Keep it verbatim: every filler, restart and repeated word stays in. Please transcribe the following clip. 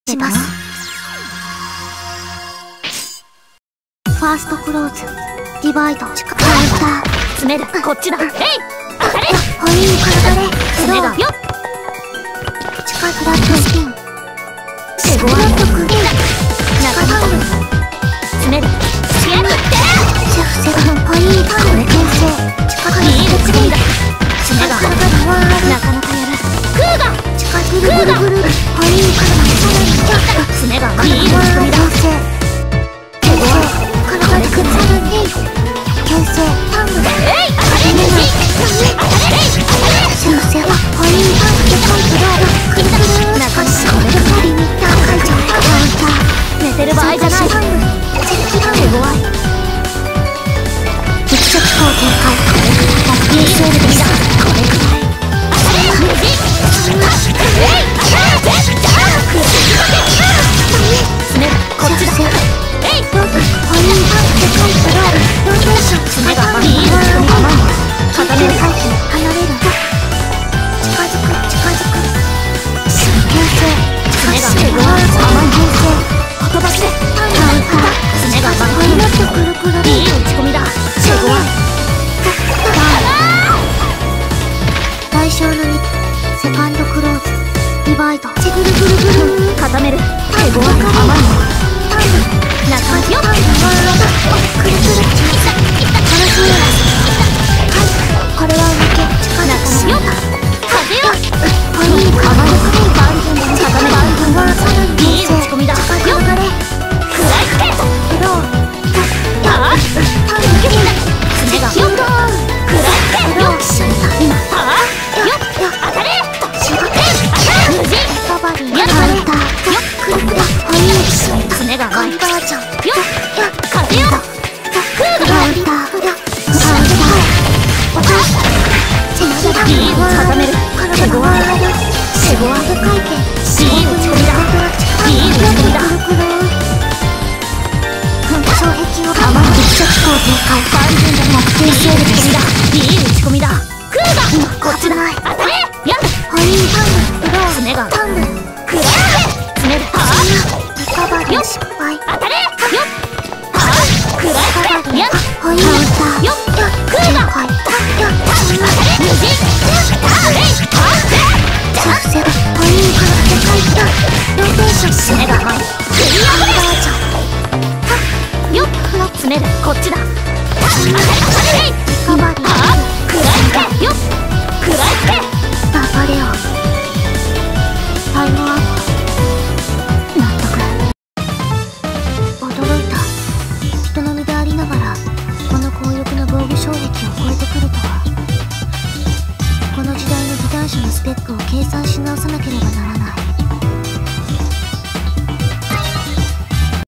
します。ファーストクローズ、ディバイド、カウンター、詰める、こっちだ、えい、当たれ、ホイール体で、スロー、よっ、近いフラットスピン、シグワットクリーン、中タオル、詰める、シェフって、シェフセブン、ホイールタオル、牽制、近くに打ち込みだ、詰めが、なかなかやる、クーガ、近いぐるぐるぐる、ホイール体でさらに、詰めが、いい打ち込みだ、牽制、牽制、体でくっつくに牽制タングでえい当たれ当たれシェフセはホイールタングでコントロールくるくる中にこれでパリにダー会長カウンター寝てる場合じゃない手強い力射機構展開これくらいが ピーエスエル でしたこれくらい当たれ無事えい当たれダーク詰めるこっちだえいロープホイールタングでコントロールローテーション詰めが甘い甘い固める回避離れる近づく近づく牽制詰めが甘い牽制言葉してタングの肩詰めが甘いホイールとくるくるいい打ち込みだすごい対象のにセカンドクローズディバイドチグルグルグル固めるすごい甘いタング中よっくるくるこれは抜け中よっ風よホイール甘いバンジョンの固めバンジョンはさらにいい打ち込みだよっ食らいつけフローああタング爪がよっ食らいつけよっ今ああよっ当たれ仕事無事ババリーカウンターよっくるくるホイール爪が甘いよっ風よクーガーカウンターよっカウンター落とすいい固める手ごわい手ごわい回転いい打ち込みだいい打ち込みだ障壁を甘い力射機構展開万全だな ピーエスエル ですいい打ち込みだクーガーこっちだ当たれやんホイールタング爪がタングクラー詰めるはぁリカバリー失敗当たれよっ食らいつけやんホイールターよっクーガーよっ当たれ無事あれいあっシェフセブホイールからでかいったローテーション締めが甘いクリアバージョンよっ詰めるこっちだ当たれリカバリーあっ食らいつけよっ食らいつけババレオタイムアウト納得驚いた人の身でありながらこの強力な防御障壁を超えてくるとはこの時代の技男子のスペックを計算し直さなければならない